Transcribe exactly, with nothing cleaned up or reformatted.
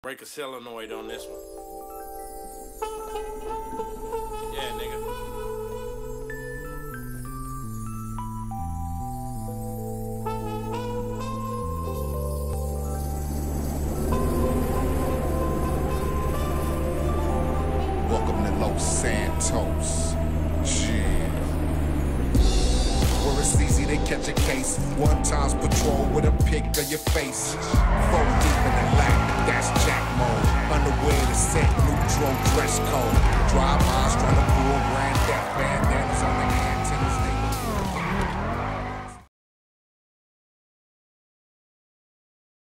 Break a solenoid on this one. Yeah, nigga. Welcome to Los Santos. Yeah. Where it's easy to catch a case. One times patrol with a pic of your face. Four deep in the lap, that's Jack mode. Underwear to set neutral dress code. Drive-bys trying to pull grand theft bandanas on the hand.